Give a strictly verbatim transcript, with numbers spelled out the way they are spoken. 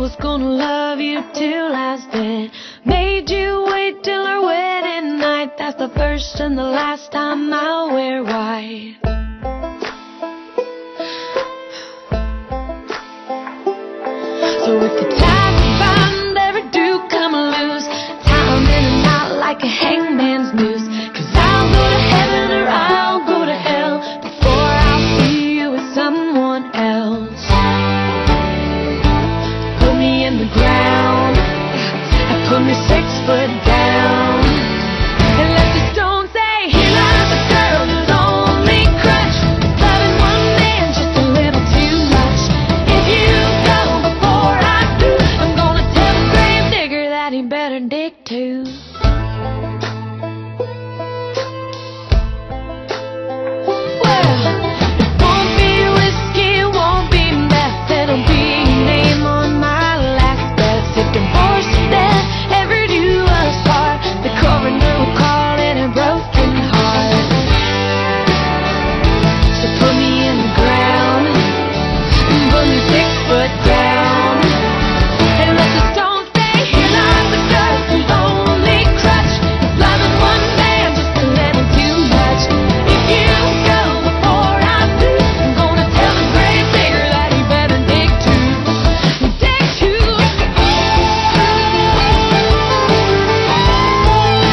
was gonna love you till last day. Made you wait till our wedding night. That's the first and the last time I'll wear white. So if the ties are bound, ever do come loose, tie 'em in a knot like a hangman's noose.